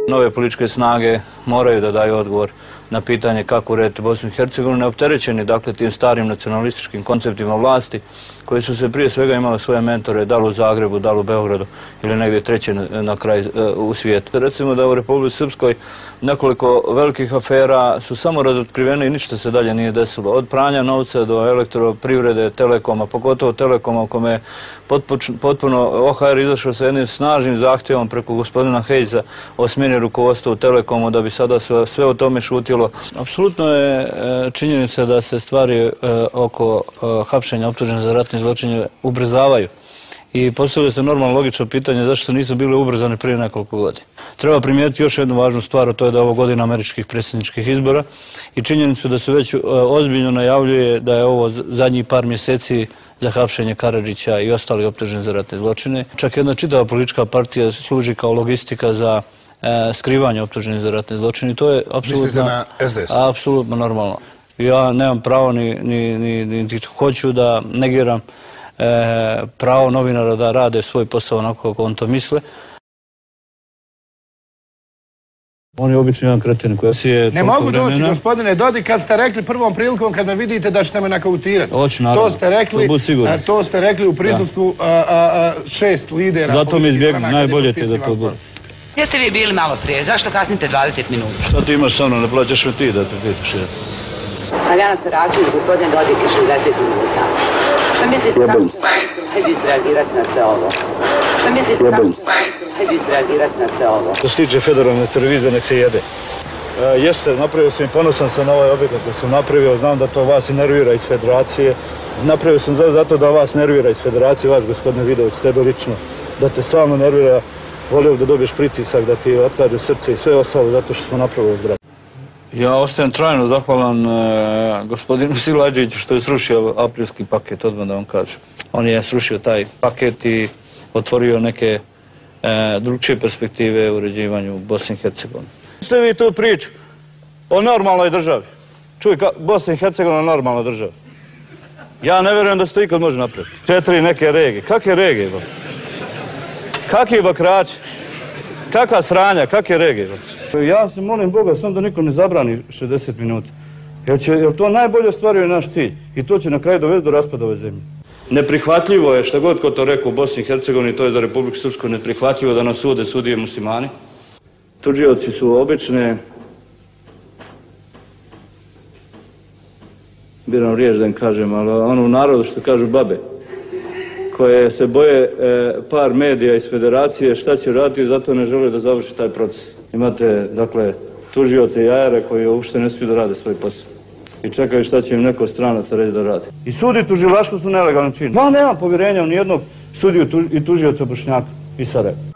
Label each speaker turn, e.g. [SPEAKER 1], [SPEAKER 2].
[SPEAKER 1] Nove političke snage moraju da daju odgovor na pitanje kako urediti Bosnu i Hercegovinu, neopterećeni dakle tim starim nacionalističkim konceptima vlasti koji su se prije svega imali svoje mentore da li u Zagrebu, da li u Beogradu ili negdje treće na kraj u svijetu. Recimo da u Republici Srpskoj nekoliko velikih afera su samo razotkrivene i ništa se dalje nije desilo. Od pranja novca do elektroprivrede, Telekoma, pogotovo Telekoma u kome je potpuno OHR izašao sa jednim snažnim zahtjevom preko gospodina Hejza o smjeni rukovodstva u Telekomu da bi sada sve o tome šutilo. Apsolutno je činjenica da se stvari oko hapšenja optuženih za ratne zločine ubrzavaju. I postavlja se normalno logično pitanje zašto nisu bile ubrzane prije nekoliko godina. Treba primijetiti još jednu važnu stvar, a to je da je ovo godina američkih predsjedničkih izbora i činjenicu da se već ozbiljno najavljuje da je ovo zadnjih par mjeseci za hapšenje Karadžića i ostali optuženi za ratne zločine. Čak jedna čitava politička partija služi kao logistika za skrivanje optuženih za ratne zločine i to je apsolutno normalno. Ja nemam pravo ni hoću da negiram pravo novinara da rade svoj posao onako kako on to misle. On je obično jedan kreten koji si je...
[SPEAKER 2] Ne mogu doći, gospodine Dodik, kad ste rekli prvom prilikom kad me vidite da ćete me nakautirati. To ste rekli u prisustvu 6 lidera.
[SPEAKER 1] Zato mi izbjegnu, najbolje ti da to bude.
[SPEAKER 3] Gdje ste vi bili malo prije? Zašto kasnite 20 minuta?
[SPEAKER 1] Šta ti imaš sa mnom, ne plaćaš me ti da te pitaš ja?
[SPEAKER 3] Marijana Saračević, gospodin Dodik je 60 minuta. Šta mislite kako će Mladić reagirati na sve ovo? Šta mislite kako će Mladić reagirati na sve ovo?
[SPEAKER 1] Što se tiče federalne televizije, nek se jede. Jeste, napravio sam i ponosan sam na ovaj objekat koji sam napravio. Znam da to vas i nervira iz federacije. Napravio sam zato da vas nervira iz federacije, vas gospodine Vidović, tebe lično. Da te stvarno nervira, volio da dobiješ pritisak, da ti otkaže srce i sve ostalo zato što smo napravili zgradu. Ja ostajem trajno zahvalan gospodinu Silađiću što je srušio aprilski paket, odmah da vam kažem. On je srušio taj paket i otvorio neke drugčije perspektive u uređivanju Bosne i Hercegovine. Ste vi tu priču o normalnoj državi? Čuj, Bosna i Hercegovina je normalna država. Ja ne vjerujem da se to ikad može napraviti. 4 neke regije. Kakve regije? Kakvi bakrači? Kakva sranja? Kakve regije? Ja se molim Boga sam da niko ne zabrani 60 minuta. Jer to najbolje ostvaruje naš cilj. I to će na kraju dovesti do raspada ove zemlje. Neprihvatljivo je, šta god ko to rekao u Bosni i Hercegovini, to je za Republiku Srpsku neprihvatljivo da nam sude sudije muslimani. Tužioci su obične, biram riječ da im kažem, ali ono u narodu što kažu babe, koje se boje par medija iz federacije šta će raditi, zato ne žele da završi taj proces. Imate, dakle, tužioce i jajare koji uopšte ne smiju da rade svoj posao. I čekaju šta će im neko stranaca reći da radi. I sud i tužilaštvo su nelegalni čini. Ja nemam povjerenja u nijednog sudiju i tužioca Bošnjaka i Sarajeva.